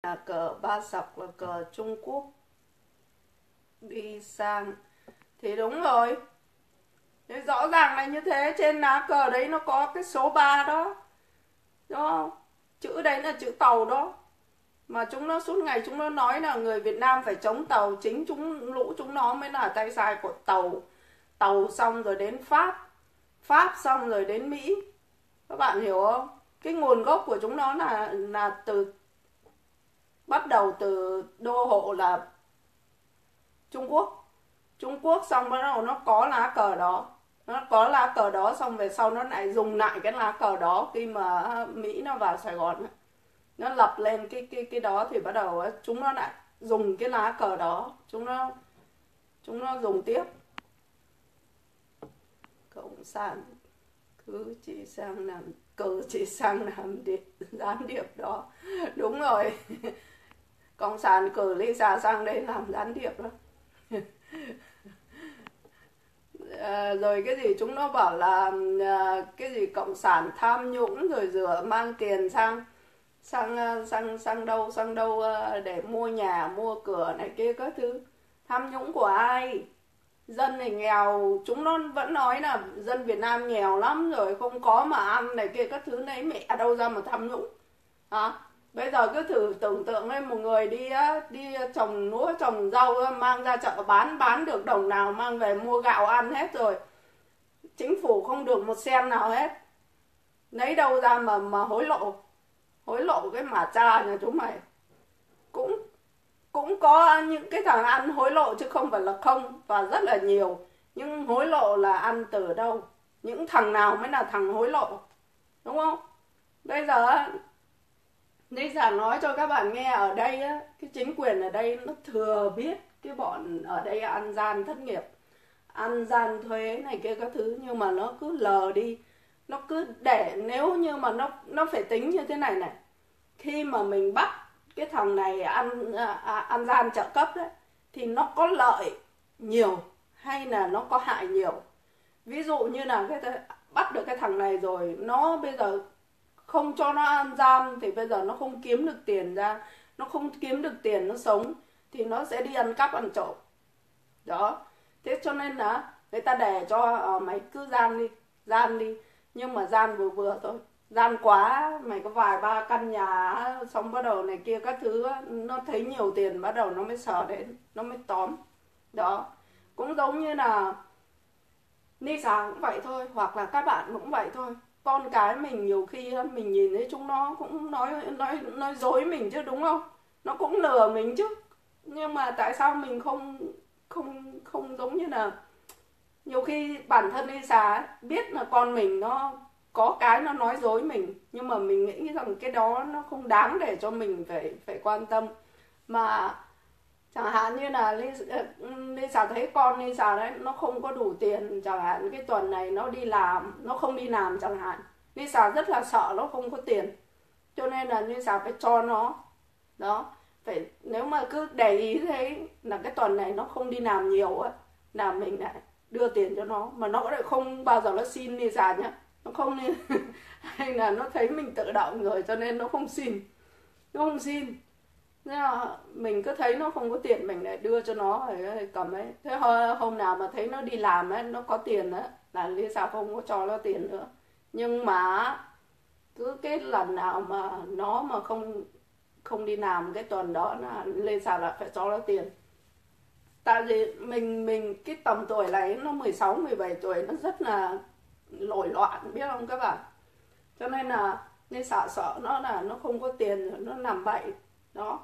Là cờ ba sọc là cờ Trung Quốc đi sang thì đúng rồi. Thế rõ ràng là như thế, trên lá cờ đấy nó có cái số 3 đó, đúng không? Chữ đấy là chữ tàu đó. Mà chúng nó suốt ngày chúng nó nói là người Việt Nam phải chống tàu, chính chúng nó mới là tay sai của tàu. Tàu xong rồi đến Pháp, Pháp xong rồi đến Mỹ. Các bạn hiểu không? Cái nguồn gốc của chúng nó là bắt đầu từ đô hộ là Trung Quốc. Trung Quốc xong bắt đầu nó có lá cờ đó. Nó có lá cờ đó xong về sau nó lại dùng lại cái lá cờ đó khi mà Mỹ nó vào Sài Gòn. Nó lập lên cái đó thì bắt đầu chúng nó lại dùng cái lá cờ đó, chúng nó dùng tiếp. Cộng sản cứ chỉ sang làm gián điệp đó. Đúng rồi. Cộng sản cử Lisa sang đây làm gián điệp đó. Rồi cái gì chúng nó bảo là cái gì cộng sản tham nhũng rồi mang tiền sang đâu để mua nhà mua cửa này kia các thứ. Tham nhũng của ai? Dân thì nghèo, chúng nó vẫn nói là dân Việt Nam nghèo lắm rồi, không có mà ăn này kia các thứ, này mẹ đâu ra mà tham nhũng hả? Bây giờ cứ thử tưởng tượng lên một người đi trồng lúa trồng rau mang ra chợ bán được đồng nào mang về mua gạo ăn hết rồi, chính phủ không được một sen nào hết, lấy đâu ra mà hối lộ cái mà cha nhà chúng mày. Cũng cũng có những cái thằng ăn hối lộ chứ không phải là không, và rất là nhiều. Nhưng hối lộ là ăn từ đâu? Những thằng nào mới là thằng hối lộ, đúng không? Bây giờ nói cho các bạn nghe, ở đây á, cái chính quyền ở đây nó thừa biết cái bọn ở đây ăn gian thất nghiệp, ăn gian thuế này kia các thứ, nhưng mà nó cứ lờ đi. Nó cứ để, nếu như mà nó phải tính như thế này này, khi mà mình bắt cái thằng này ăn gian trợ cấp đấy thì nó có lợi nhiều hay là nó có hại nhiều. Ví dụ như là bắt được cái thằng này rồi, nó bây giờ không cho nó ăn gian thì bây giờ nó không kiếm được tiền ra, nó không kiếm được tiền nó sống thì nó sẽ đi ăn cắp ăn trộm đó. Thế cho nên là người ta để cho mày cứ gian đi, nhưng mà gian vừa vừa thôi. Gian quá mày có vài ba căn nhà xong bắt đầu này kia các thứ, nó thấy nhiều tiền bắt đầu nó mới sờ đến, nó mới tóm đó. Cũng giống như là Lisa cũng vậy thôi, hoặc là các bạn cũng vậy thôi. Con cái mình nhiều khi mình nhìn thấy chúng nó cũng nói dối mình chứ, đúng không? Nó cũng lừa mình chứ, nhưng mà tại sao mình không giống như là nhiều khi bản thân Lisa biết là con mình nó có cái nó nói dối mình, nhưng mà mình nghĩ rằng cái đó nó không đáng để cho mình phải quan tâm. Mà chẳng hạn như là Lisa thấy con Lisa đấy nó không có đủ tiền, chẳng hạn cái tuần này nó đi làm, nó không đi làm chẳng hạn, Lisa rất là sợ nó không có tiền, cho nên là Lisa phải cho nó đó. Phải, nếu mà cứ để ý thấy là cái tuần này nó không đi làm nhiều á, là mình lại đưa tiền cho nó, mà nó lại không bao giờ nó xin Lisa nhá, nó không nên hay là nó thấy mình tự động rồi cho nên nó không xin. Thế là mình cứ thấy nó không có tiền mình lại đưa cho nó rồi cầm ấy. Thế hôm nào mà thấy nó đi làm ấy, nó có tiền á, là Lisa không có cho nó tiền nữa. Nhưng mà cứ cái lần nào mà nó mà không đi làm cái tuần đó là Lisa lại phải cho nó tiền. Tại vì mình cái tầm tuổi này nó 16 17 tuổi nó rất là nổi loạn, biết không các bạn? Cho nên là sợ nó là nó không có tiền rồi nó làm bậy đó.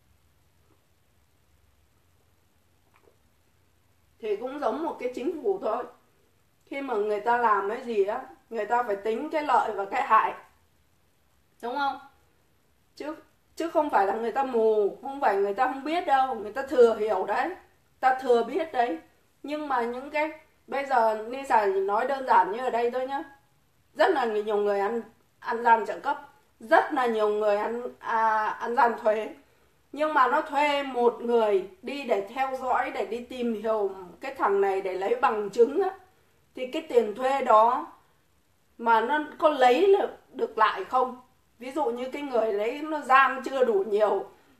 Thì cũng giống một cái chính phủ thôi. Khi mà người ta làm cái gì á, người ta phải tính cái lợi và cái hại, đúng không? Chứ không phải là người ta mù, không phải người ta không biết đâu, người ta thừa hiểu đấy, ta thừa biết đấy. Nhưng mà những cái bây giờ Lisa nói đơn giản như ở đây thôi nhá, rất là nhiều người ăn gian trợ cấp, rất là nhiều người ăn gian thuế, nhưng mà nó thuê một người đi để theo dõi, để đi tìm hiểu cái thằng này để lấy bằng chứng á, thì cái tiền thuê đó mà nó có lấy được lại không? Ví dụ như cái người đấy nó gian chưa đủ nhiều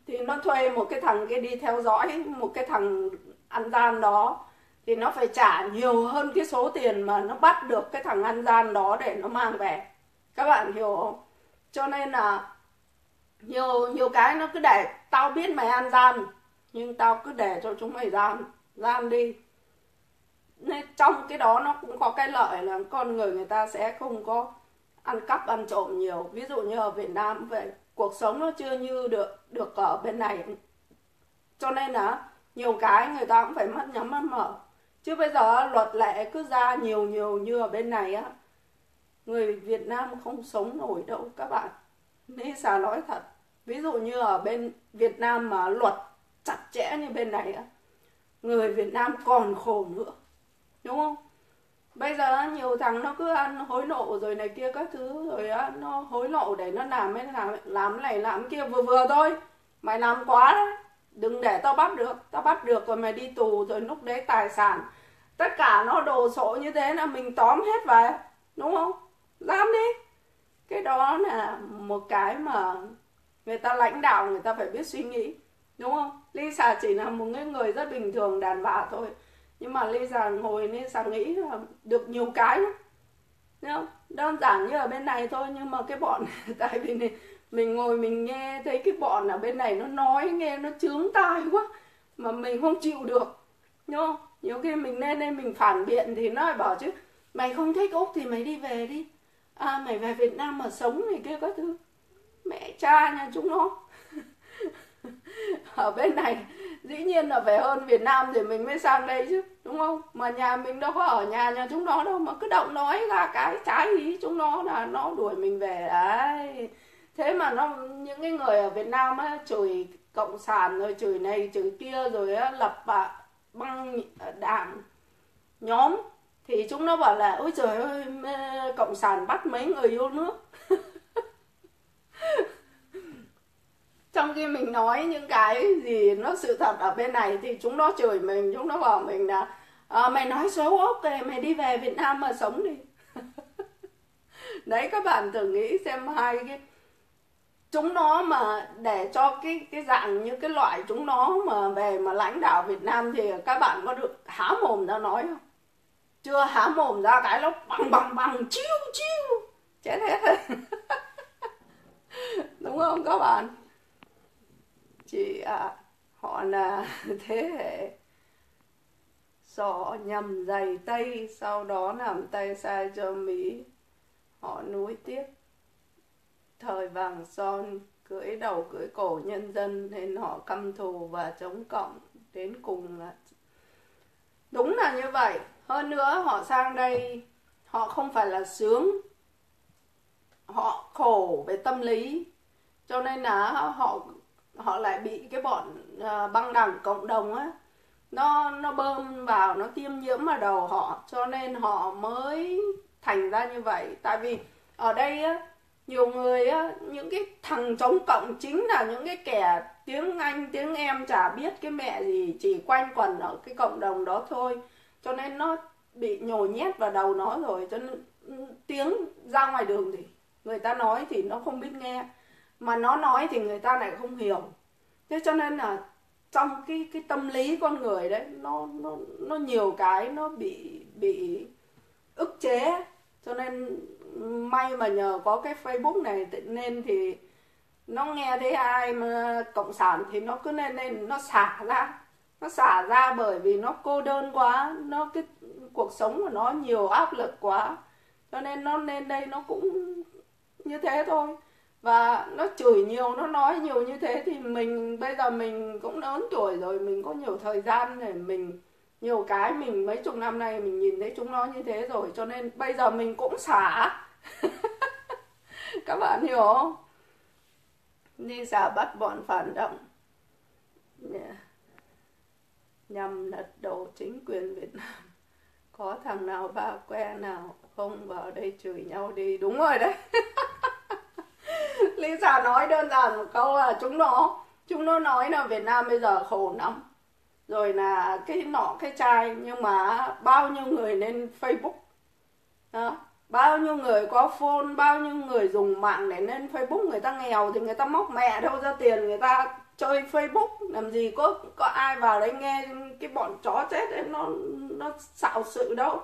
thì nó thuê một cái thằng kia đi theo dõi một cái thằng ăn gian đó, thì nó phải trả nhiều hơn cái số tiền mà nó bắt được cái thằng ăn gian đó để nó mang về. Các bạn hiểu không? Cho nên là nhiều cái nó cứ để tao biết mày ăn gian, nhưng tao cứ để cho chúng mày gian đi. Nên trong cái đó nó cũng có cái lợi là con người người ta sẽ không có ăn cắp ăn trộm nhiều. Ví dụ như ở Việt Nam vậy, cuộc sống nó chưa như được ở bên này, cho nên là nhiều cái người ta cũng phải mắt nhắm mắt mở. Chứ bây giờ luật lệ cứ ra nhiều như ở bên này á, người Việt Nam không sống nổi đâu các bạn. Nên Sà nói thật, ví dụ như ở bên Việt Nam mà luật chặt chẽ như bên này á, người Việt Nam còn khổ nữa, đúng không? Bây giờ nhiều thằng nó cứ ăn hối lộ rồi này kia các thứ, rồi á nó hối lộ để nó làm này làm kia vừa vừa thôi. Mày làm quá đấy, đừng để tao bắt được rồi mày đi tù, rồi lúc đấy tài sản tất cả nó đồ sộ như thế là mình tóm hết về, đúng không? Dám đi. Cái đó là một cái mà người ta lãnh đạo người ta phải biết suy nghĩ, đúng không? Lisa chỉ là một người rất bình thường đàn bà thôi, nhưng mà Lisa ngồi Lisa nghĩ là được nhiều cái lắm, đúng không? Đơn giản như ở bên này thôi, nhưng mà cái bọn tại vì mình ngồi mình nghe thấy cái bọn ở bên này nó nói nghe nó chướng tai quá mà mình không chịu được, đúng không? Nhiều khi mình nên mình phản biện thì nó lại bảo chứ mày không thích Úc thì mày đi về đi, mày về Việt Nam mà sống này kia các thứ. Mẹ cha nhà chúng nó ở bên này dĩ nhiên là phải hơn Việt Nam thì mình mới sang đây chứ, đúng không? Mà nhà mình đâu có ở nhà chúng nó đâu, mà cứ động nói ra cái trái ý chúng nó là nó đuổi mình về đấy. Thế mà những cái người ở Việt Nam á chửi cộng sản rồi chửi này chửi kia rồi á, lập băng đảng nhóm thì chúng nó bảo là ôi trời ơi cộng sản bắt mấy người yêu nước. Trong khi mình nói những cái gì nó sự thật ở bên này thì chúng nó chửi mình, chúng nó bảo mình là mày nói xấu Úc kìa, mày đi về Việt Nam mà sống đi. Đấy, các bạn thử nghĩ xem hai cái chúng nó mà để cho cái dạng như cái loại chúng nó mà về mà lãnh đạo Việt Nam thì các bạn có được há mồm ra nói không? Chưa há mồm ra cái nó bằng chiêu chết hết rồi. Đúng không các bạn? Chỉ họ là thế hệ sọ nhầm giày Tây, sau đó làm tay sai cho Mỹ. Họ nuối tiếc thời vàng son, cưỡi đầu cưỡi cổ nhân dân, nên họ căm thù và chống cộng đến cùng là đúng là như vậy. Hơn nữa họ sang đây họ không phải là sướng, họ khổ về tâm lý, cho nên là họ lại bị cái bọn băng đảng cộng đồng á nó bơm vào, nó tiêm nhiễm vào đầu họ, cho nên họ mới thành ra như vậy. Tại vì ở đây á nhiều người á, những cái thằng chống cộng chính là những cái kẻ tiếng Anh tiếng em chả biết cái mẹ gì, chỉ quanh quẩn ở cái cộng đồng đó thôi, cho nên nó bị nhồi nhét vào đầu nó rồi. Cho nên tiếng ra ngoài đường thì người ta nói thì nó không biết nghe, mà nó nói thì người ta lại không hiểu. Thế cho nên là trong cái tâm lý con người đấy nó nhiều cái nó bị ức chế. Cho nên may mà nhờ có cái Facebook này nên thì nó nghe thấy ai mà cộng sản thì nó cứ nên nó xả ra bởi vì nó cô đơn quá, cái cuộc sống của nó nhiều áp lực quá, cho nên nó lên đây nó cũng như thế thôi. Và nó chửi nhiều, nó nói nhiều như thế thì mình bây giờ mình cũng lớn tuổi rồi, mình có nhiều thời gian để mình nhiều cái mình mấy chục năm nay mình nhìn thấy chúng nó như thế rồi, cho nên bây giờ mình cũng xả. Các bạn hiểu không? Đi xả bắt bọn phản động nhằm lật đổ chính quyền Việt Nam. Có thằng nào ba que nào không vào đây chửi nhau đi. Đúng rồi đấy. Lisa nói đơn giản một câu là chúng nó nói là Việt Nam bây giờ khổ lắm rồi, là cái nọ cái chai, nhưng mà bao nhiêu người lên Facebook đó, bao nhiêu người có phone, bao nhiêu người dùng mạng để lên Facebook, người ta nghèo thì người ta móc mẹ đâu ra tiền người ta chơi Facebook, làm gì có ai vào đấy nghe cái bọn chó chết ấy nó xạo sự đâu.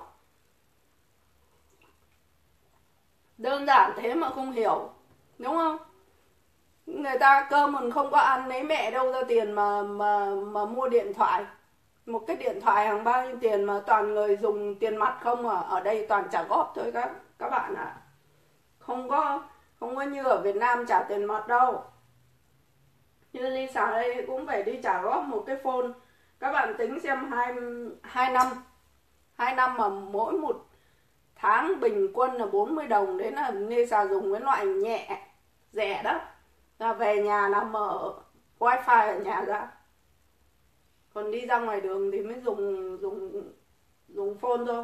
Đơn giản thế mà không hiểu, đúng không? Người ta cơm còn không có ăn, lấy mẹ đâu ra tiền mà mua điện thoại. Một cái điện thoại hàng bao nhiêu tiền mà toàn người dùng tiền mặt không à. Ở đây toàn trả góp thôi các bạn ạ. Không có như ở Việt Nam trả tiền mặt đâu. Như Lisa đây cũng phải đi trả góp một cái phone. Các bạn tính xem 2 năm mà mỗi một tháng bình quân là 40 đồng. Đấy là Lisa dùng cái loại nhẹ, rẻ đó. Là về nhà là mở wifi ở nhà ra. Còn đi ra ngoài đường thì mới dùng phone thôi.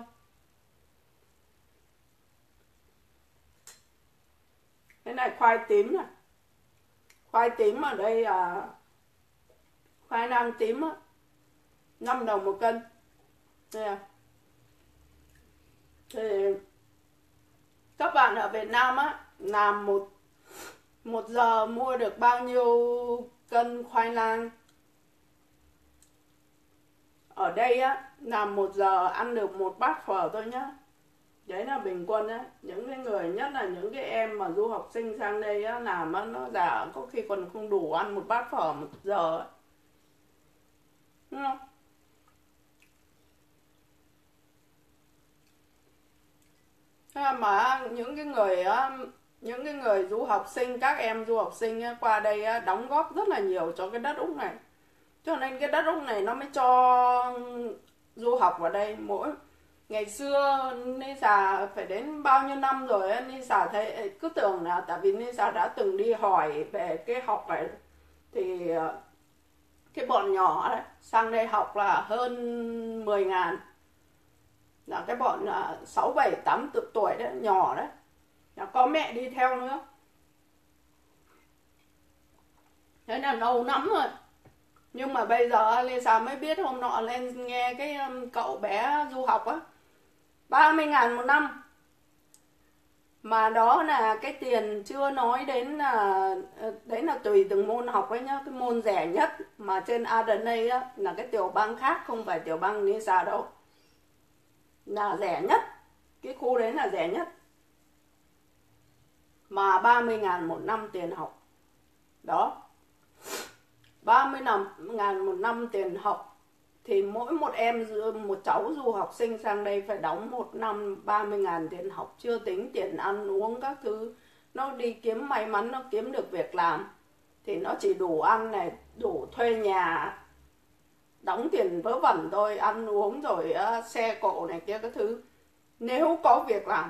Cái này khoai tím này. Khoai tím ở đây là khoai lang tím á, 5 đồng 1 cân. Đây à. Thì các bạn ở Việt Nam á, làm một giờ mua được bao nhiêu cân khoai lang? Ở đây á, làm 1 giờ ăn được 1 bát phở thôi nhá. Đấy là bình quân á. Những cái người, nhất là những cái em mà du học sinh sang đây á, làm á, nó giả có khi còn không đủ ăn 1 bát phở 1 giờ á. Đúng không? Thế mà những cái người du học sinh, các em du học sinh á, qua đây á, đóng góp rất là nhiều cho cái đất Úc này. Cho nên cái đất Úc này nó mới cho du học vào đây. Ngày xưa Lisa phải đến bao nhiêu năm rồi á, Lisa thấy cứ tưởng là tại vì Lisa đã từng đi hỏi về cái học này, thì cái bọn nhỏ đấy sang đây học là hơn 10.000, là cái bọn 6, 7, 8 tuổi đấy, nhỏ đấy, có mẹ đi theo nữa. Thế là lâu lắm rồi. Nhưng mà bây giờ Lisa mới biết, hôm nọ lên nghe cái cậu bé du học á, 30.000 1 năm. Mà đó là cái tiền chưa nói đến là đấy là tùy từng môn học ấy nhá. Cái môn rẻ nhất mà trên Adelaide á là cái tiểu bang khác, không phải tiểu bang Lisa đâu, là rẻ nhất. Cái khu đấy là rẻ nhất. Mà 30.000 1 năm tiền học. Đó, 30.000 1 năm tiền học. Thì mỗi một cháu du học sinh sang đây phải đóng 1 năm 30.000 tiền học, chưa tính tiền ăn uống các thứ. Nó đi kiếm, may mắn nó kiếm được việc làm thì nó chỉ đủ ăn này, đủ thuê nhà, đóng tiền vớ vẩn thôi, ăn uống rồi xe cộ này kia các thứ, nếu có việc làm.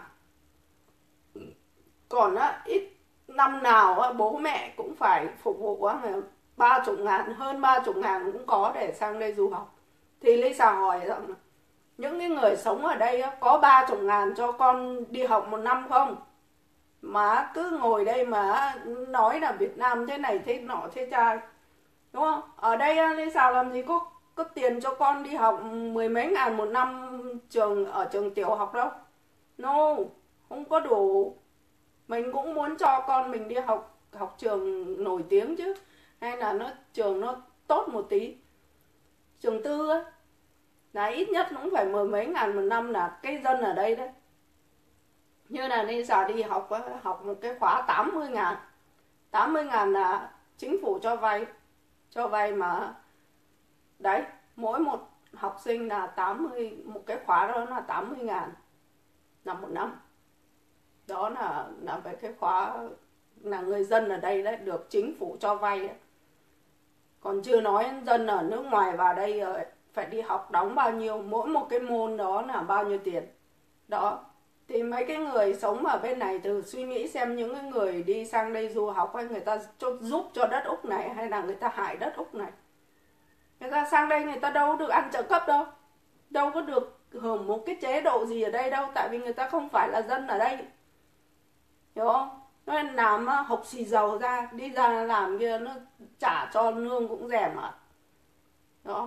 Còn ít năm nào bố mẹ cũng phải phục vụ 30.000, hơn 30.000 cũng có để sang đây du học. Thì Lisa hỏi rằng những cái người sống ở đây có 30.000 cho con đi học 1 năm không? Mà cứ ngồi đây mà nói là Việt Nam thế này thế nọ thế trai, đúng không? Ở đây Lisa làm gì có tiền cho con đi học 10 mấy ngàn 1 năm ở trường tiểu học đâu. No, không có đủ. Mình cũng muốn cho con mình đi học trường nổi tiếng chứ, hay là trường nó tốt một tí. Trường tư á là ít nhất cũng phải 10 mấy ngàn 1 năm là cái dân ở đây đấy. Như là Lisa đi học một cái khóa 80.000. 80.000 là chính phủ cho vay mà. Đấy, mỗi một học sinh là 80, một cái khóa đó là 80.000 là 1 năm. Đó là về cái khóa là người dân ở đây đấy, được chính phủ cho vay đấy. Còn chưa nói dân ở nước ngoài vào đây phải đi học đóng bao nhiêu, mỗi một cái môn đó là bao nhiêu tiền. Đó, thì mấy cái người sống ở bên này thử suy nghĩ xem, những cái người đi sang đây du học người ta giúp cho đất Úc này hay là người ta hại đất Úc này. Người ta sang đây người ta đâu được ăn trợ cấp đâu, đâu có được hưởng một cái chế độ gì ở đây đâu, tại vì người ta không phải là dân ở đây, hiểu không? Nên làm học xì dầu ra, đi ra làm kia nó trả cho lương cũng rẻ mà. Đó.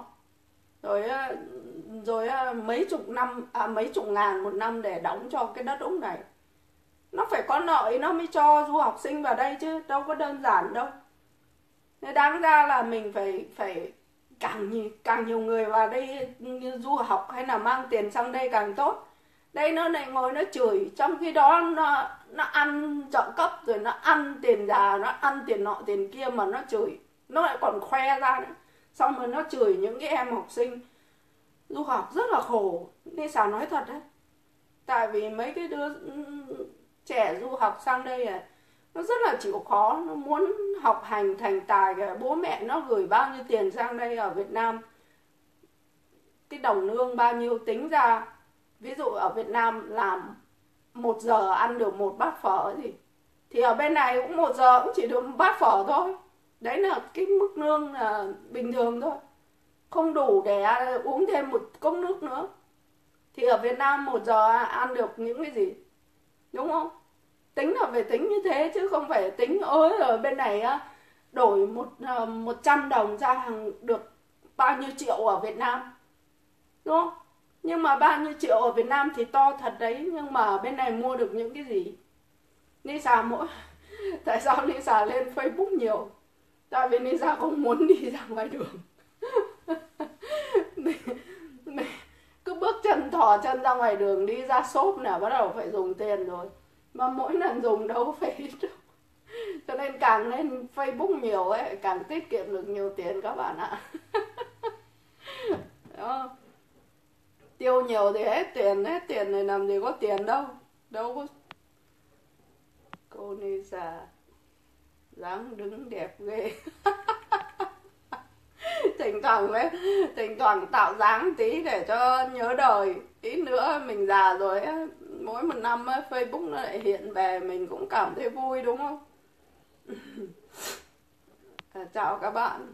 Rồi mấy chục ngàn 1 năm để đóng cho cái đất Úc này. Nó phải có lợi nó mới cho du học sinh vào đây chứ, đâu có đơn giản đâu. Nên đáng ra là mình phải càng nhiều người vào đây như du học hay là mang tiền sang đây càng tốt. Đây nó lại ngồi nó chửi, trong khi đó nó ăn trợ cấp, rồi nó ăn tiền già, nó ăn tiền nọ tiền kia mà nó chửi, nó lại còn khoe ra nữa. Xong rồi nó chửi những cái em học sinh du học rất là khổ. Nên sao nói thật đấy, tại vì mấy cái đứa trẻ du học sang đây nó rất là chịu khó, nó muốn học hành thành tài, bố mẹ nó gửi bao nhiêu tiền sang đây. Ở Việt Nam cái đồng lương bao nhiêu tính ra, ví dụ ở Việt Nam làm 1 giờ ăn được 1 bát phở thì ở bên này cũng 1 giờ cũng chỉ được 1 bát phở thôi. Đấy là cái mức lương là bình thường thôi, không đủ để uống thêm 1 cốc nước nữa. Thì ở Việt Nam 1 giờ ăn được những cái gì, đúng không? Tính là phải tính như thế chứ không phải tính ở bên này đổi 100 đồng ra hàng được bao nhiêu triệu ở Việt Nam, đúng không? Nhưng mà bao nhiêu triệu ở Việt Nam thì to thật đấy, nhưng mà bên này mua được những cái gì? Lisa tại sao Lisa lên Facebook nhiều? Tại vì Lisa không muốn đi ra ngoài đường. Cứ bước chân thò chân ra ngoài đường, đi ra shop là bắt đầu phải dùng tiền rồi, mà mỗi lần dùng đâu phải ít đâu. Cho nên càng lên Facebook nhiều ấy, càng tiết kiệm được nhiều tiền các bạn ạ. Đó. Tiêu nhiều thì hết tiền này làm gì có tiền đâu. Đâu có. Cô Lisa dáng đứng đẹp ghê. Thỉnh thoảng tạo dáng tí để cho nhớ đời. Tí nữa mình già rồi á, mỗi 1 năm Facebook nó lại hiện về, mình cũng cảm thấy vui, đúng không? Chào các bạn.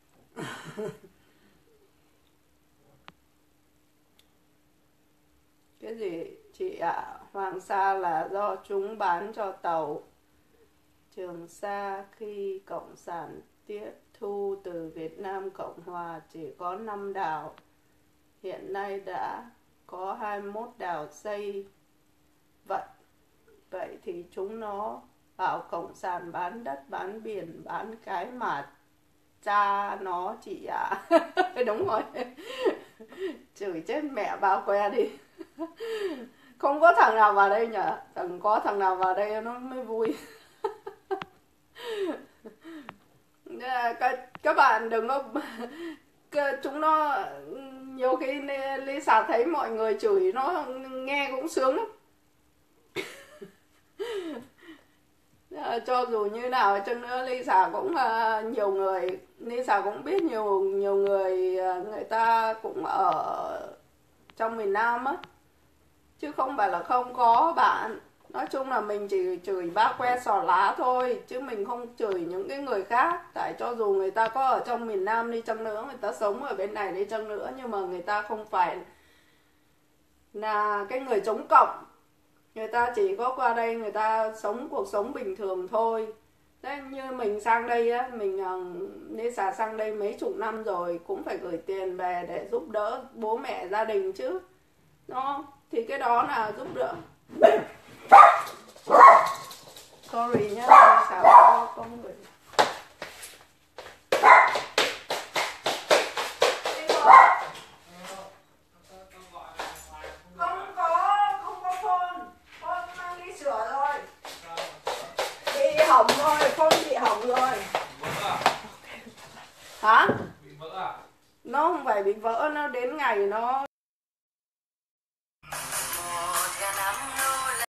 Cái gì chị ạ? Hoàng Sa là do chúng bán cho tàu Trường Sa khi Cộng sản tiếp thu từ Việt Nam Cộng Hòa chỉ có 5 đảo. Hiện nay đã có 21 đảo xây. Vậy thì chúng nó bảo Cộng sản bán đất, bán biển, bán cái mà cha nó chị ạ. Đúng rồi. Chửi chết mẹ bao que đi. Không có thằng nào vào đây nhở? Có thằng nào vào đây nó mới vui. Các bạn đừng có chúng nó nhiều khi Lisa thấy mọi người chửi nó nghe cũng sướng lắm. Cho dù như nào chăng nữa Lisa cũng nhiều người, Lisa cũng biết nhiều người người ta cũng ở trong miền Nam á, chứ không phải là không có bạn. Nói chung là mình chỉ chửi ba que xỏ lá thôi, chứ mình không chửi những cái người khác. Tại cho dù người ta có ở trong miền Nam đi chăng nữa, người ta sống ở bên này đi chăng nữa, nhưng mà người ta không phải là cái người chống cộng. Người ta chỉ có qua đây người ta sống cuộc sống bình thường thôi. Thế như mình sang đây á, mình Lisa sang đây mấy chục năm rồi, cũng phải gửi tiền về để giúp đỡ bố mẹ gia đình chứ. Đó, thì cái đó là giúp đỡ. Sorry nhá, Lisa có người. Không có phone. Phone mang đi sửa rồi. Bị hỏng rồi, phone bị hỏng rồi. Hả? Bị vỡ à? Nó không phải bị vỡ, nó đến ngày nó